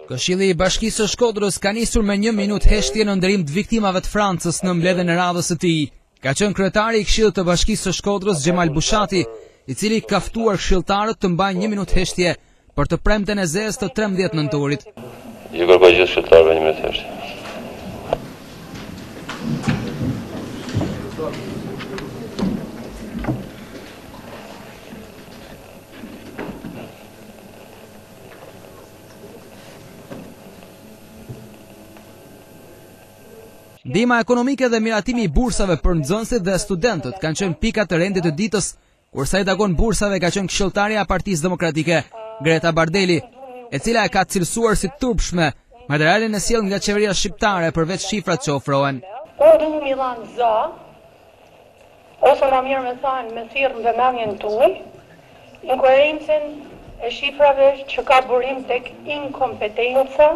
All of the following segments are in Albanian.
Këshilli i Bashkisë së Shkodrës ka nisur me 1 minutë heshtje në nderim të viktimave të Francës në mbledhjen e radhës së tij. Ka qenë kryetari i Këshillit të Bashkisë së Shkodrës Xhemal Bushati, i cili ka ftuar këshilltarët të mbajnë 1 minutë heshtje për të premten e zezë të 13 nëntorit. Ju kërkoj gjithë këshilltarëve 1 minutë heshtje. Ndihma ekonomike dhe miratimi i bursave për nxënësit dhe studentët kanë qenë pikat e rendit të ditës, kur sa i takon bursave ka qenë këshilltarja e Partisë Demokratike, Greta Bardeli, e cila e ka cilësuar si turpshme materialin e sjellë nga qeveria shqiptare përveç shifrat që ofrohen. Du mi dhanë za, ose ma mirë me thanë me thirrën dhe vëmendjen tuaj, inkoherencën e shifrave që ka burim tek inkompetenca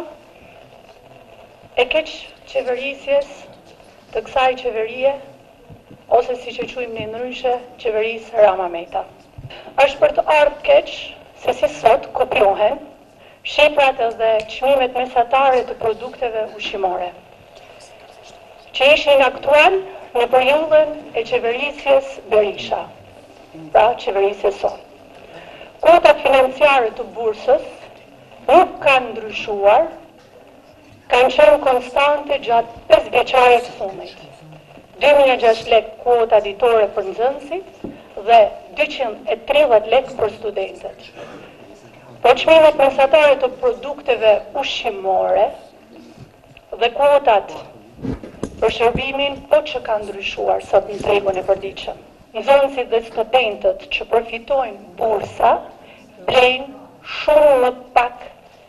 e keq qeverisjes të kësaj qeverie, ose si që quajmë ne ndryshe, qeverisë Rama Meta. Është për të ardhur keq se si sot kopiohen shifrat dhe çmimet mesatare të produkteve ushqimore, që ishin aktual në periudhën e qeverisjes Berisha, pra qeverisjes son. Kuotat financiare të bursës nuk kanë ndryshuar, kanë qenë konstante gjatë 5 vjeçarit të fundit. 2006 lek kuota ditore për nxënësit dhe 230 lek për studentët. Po çmimet mesatare të produkteve ushqimore dhe kuotat për shërbimin po që kanë ndryshuar sot në tregun e përditshëm. Nxënësit dhe studentët që përfitojnë bursa blejnë shumë më pak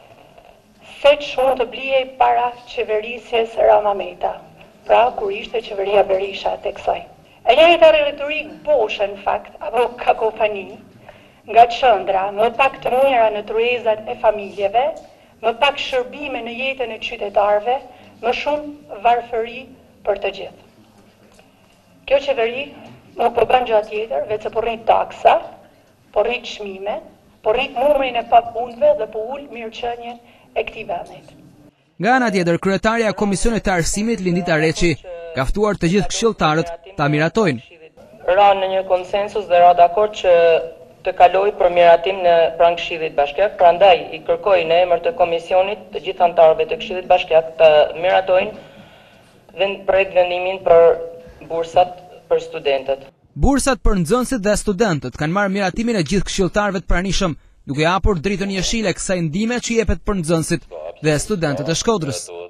se që mund të blihej para qeverisjes Rama Meta, pra kur ishte qeveria Berisha tek saj. E njëjta retorik boshe në fakt, apo kakofani, nga qendra, më pak të mira në tryezat e familjeve, më pak shërbime në jetën e qytetarëve, më shumë varfëri për të gjithë. Kjo qeveri nuk po bën gjë tjetër veç se po rrit taksa, po rrit çmime, po rrit numrin e papunëve dhe po ul mirëqenien e këtij vendit. Nga ana tjetër, kryetaria e Komisionit të Arsimit Lindita Reçi ka ftuar të gjithë këshilltarët ta miratojnë. Ra në një konsensus dhe ra dakord që të kaloj për miratim në pranë Këshillit Bashkiak, prandaj i kërkoj në emër të komisionit të gjithë anëtarëve të Këshillit Bashkiak të miratojnë projekt vendimin për bursat për studentët. Bursat për nxënësit dhe studentët kanë marrë miratimin e gjithë këshilltarëve të pranishëm, duke hapur dritën jeshile kësaj ndihme që jepet për nxënësit dhe studentët e Shkodrës.